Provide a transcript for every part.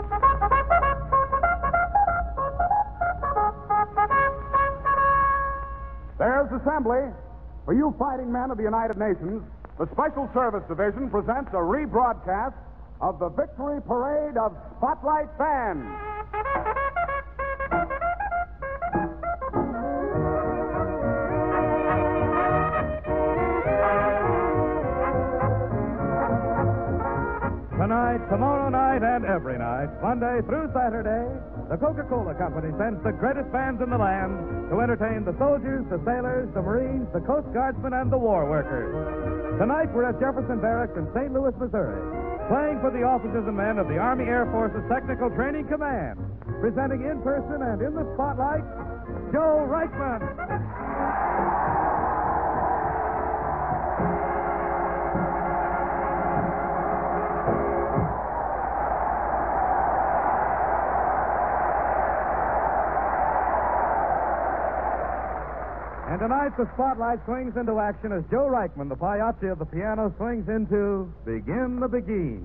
There's assembly. For you fighting men of the United Nations, the Special Service Division presents a rebroadcast of the Victory Parade of Spotlight Band. Tonight, tomorrow night, and every night, Monday through Saturday, the Coca-Cola Company sends the greatest bands in the land to entertain the soldiers, the sailors, the Marines, the Coast Guardsmen, and the war workers. Tonight, we're at Jefferson Barracks in St. Louis, Missouri, playing for the officers and men of the Army Air Force's Technical Training Command, presenting in person and in the spotlight, Joe Reichman. And tonight, the spotlight swings into action as Joe Reichman, the Pagliacci of the piano, swings into Begin the Begin.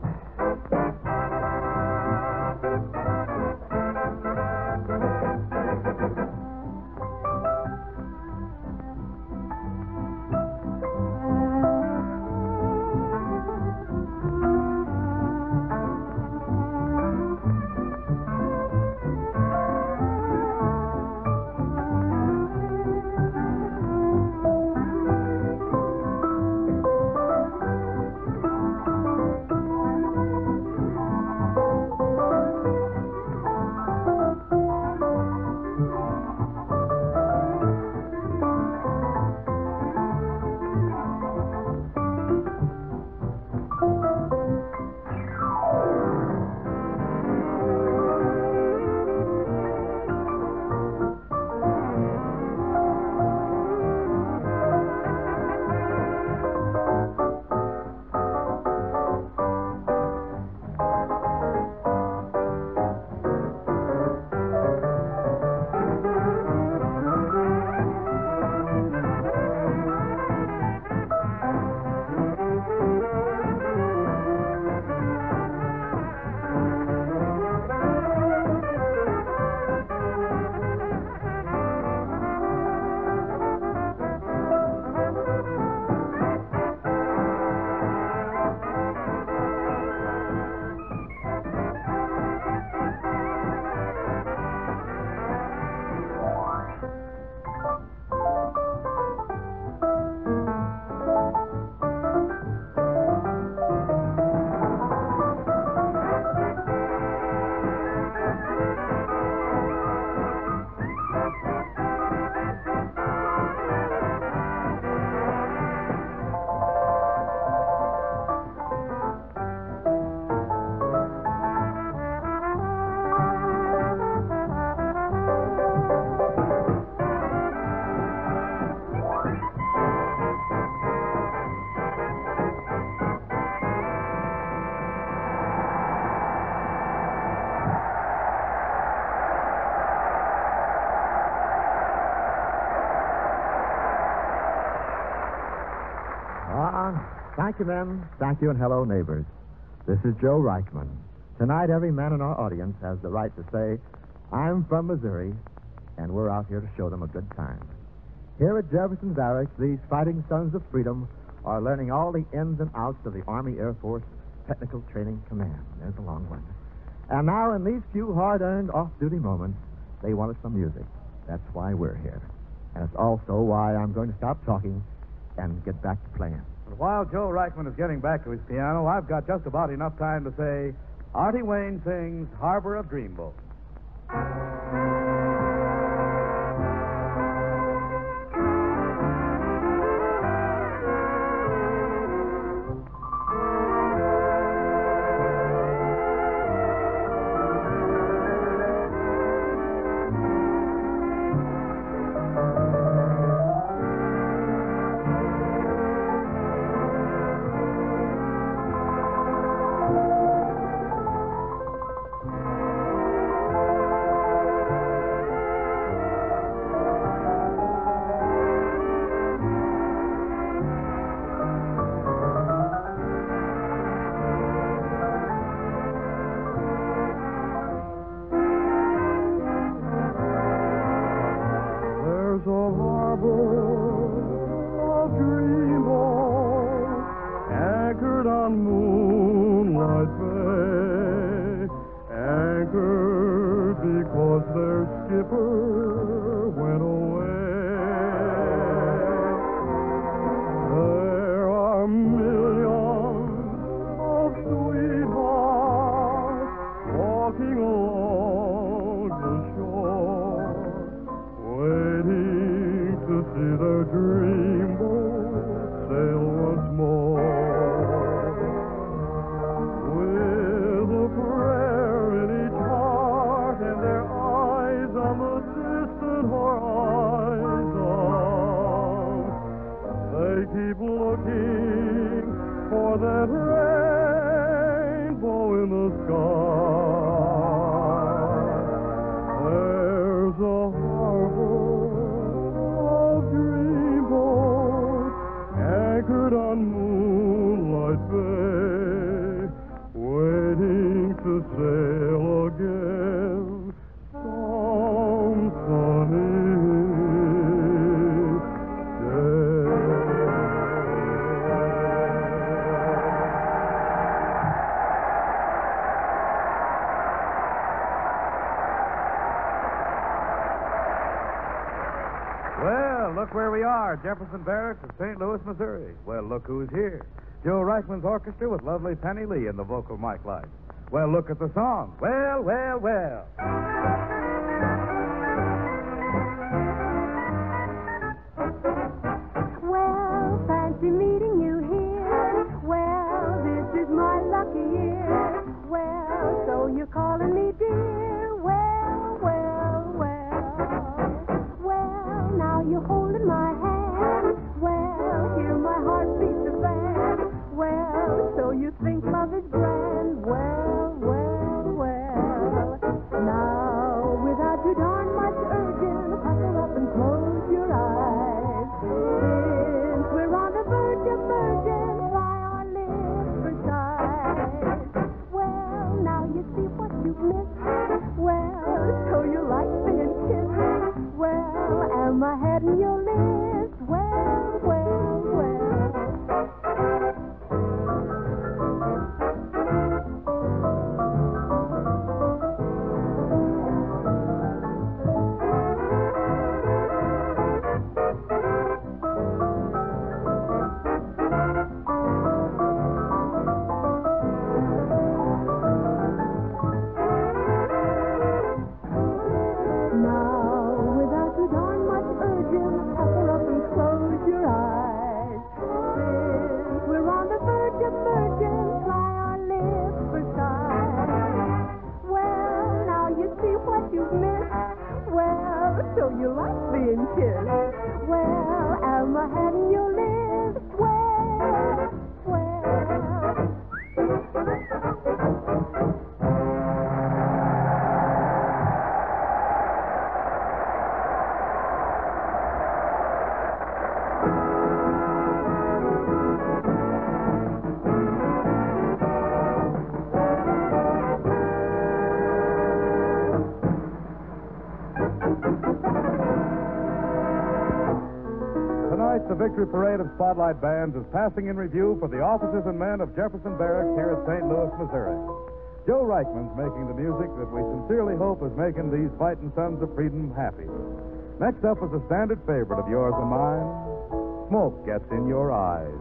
Thank you, men. Thank you, and hello, neighbors. This is Joe Reichman. Tonight, every man in our audience has the right to say, I'm from Missouri, and we're out here to show them a good time. Here at Jefferson Barracks, these fighting sons of freedom are learning all the ins and outs of the Army Air Force Technical Training Command. There's a long one. And now, in these few hard-earned off-duty moments, they want us some music. That's why we're here. And it's also why I'm going to stop talking and get back to playing. But while Joe Reichman is getting back to his piano, I've got just about enough time to say, Artie Wayne sings Harbor of Dreamboat. sky. There's a harbor of dreamboats anchored on Moonlight Bay, waiting to sail again some sunny Well, look where we are, Jefferson Barracks of St. Louis, Missouri. Well, look who's here. Joe Reichman's orchestra with lovely Penny Lee in the vocal mic light. Well, look at the song. Well, well, well. Well, fancy meeting you here. Well, this is my lucky year. Well, so you're calling me dear. Well, well, well. Well, now you're holding my hand. Well, hear my heart beat the band. Well, so you think love is grand. Well, well, well. Now, without too darn much urging, pucker up and close your eyes. Since we're on the verge of merging, why our lips for sighs? Well, now you see what you've missed. Well, so you like being kissed. Well, am I heading your list? Well, well, well. So you like being kissed. Well, am I having your list? Well, well. Tonight, the Victory Parade of Spotlight Bands is passing in review for the officers and men of Jefferson Barracks here at St. Louis, Missouri. Joe Reichman's making the music that we sincerely hope is making these fighting sons of freedom happy. Next up is a standard favorite of yours and mine, Smoke Gets in Your Eyes.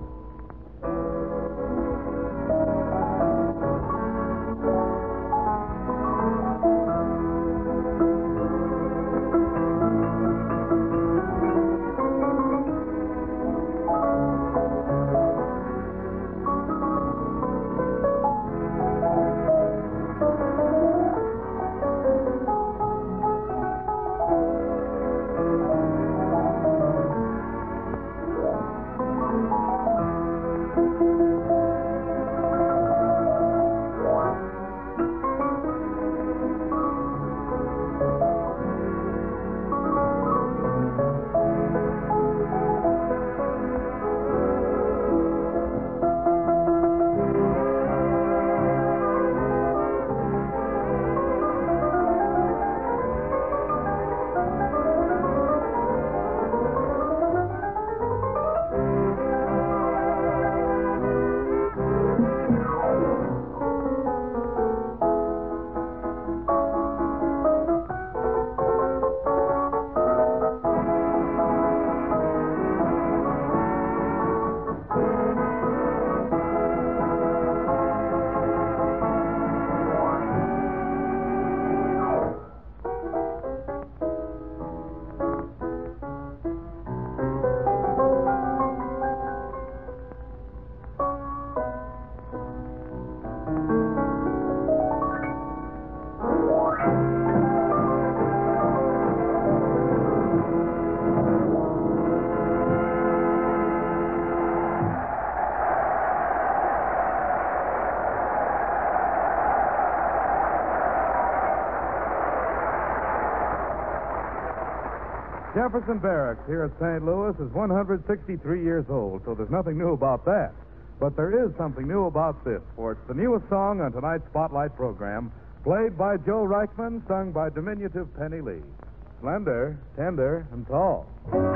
Jefferson Barracks here at St. Louis is 163 years old, so there's nothing new about that. But there is something new about this, for it's the newest song on tonight's Spotlight program, played by Joe Reichman, sung by diminutive Penny Lee. Slender, tender, and tall.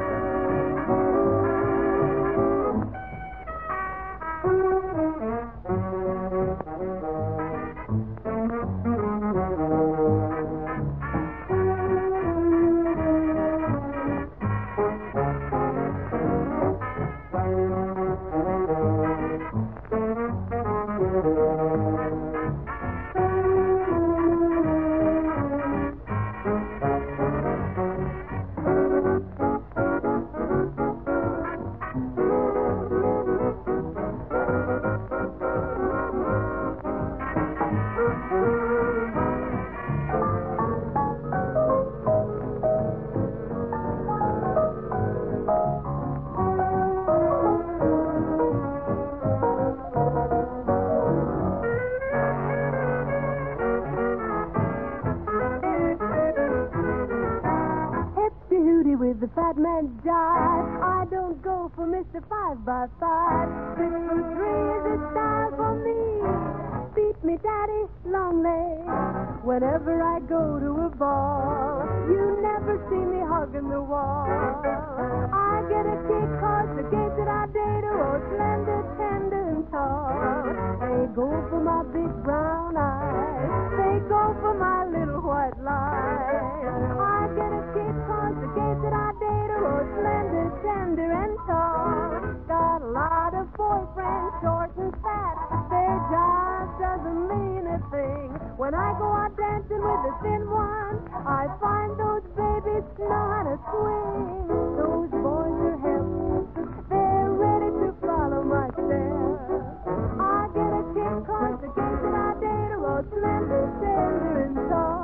With the fat man's jive, I don't go for Mr. 5x5. 6 foot 3 is a style for me. Beat me, daddy, long legs. Whenever I go to a ball, you never see me hugging the wall. I get a kick 'cause the gates that I date are all slender, tender, and tall. They go for my big brown eyes. They go for my little white lies. I get a kick 'cause the gates that I date are all slender, tender, and tall. Got a lot of boyfriends, short and fat. Their job doesn't mean a thing. When I go out dancing with the thin one, I find those babies know how to swing. Those boys are hip, they're ready to follow my step. I get a kick 'cause the gates that I date are all slender, tender, and tall.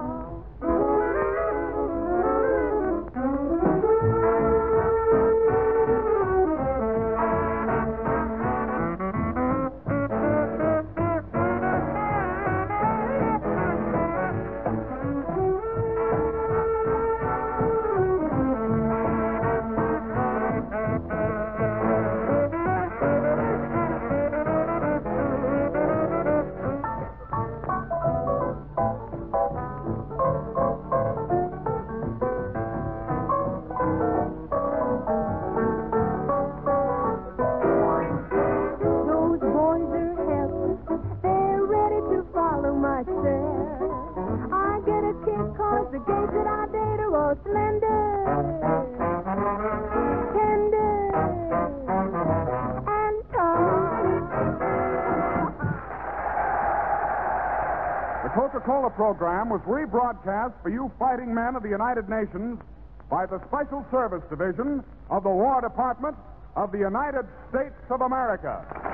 I get a kick 'cause the gates that I date are all slender, tender, and tall. The Coca-Cola program was rebroadcast for you fighting men of the United Nations by the Special Service Division of the War Department of the United States of America.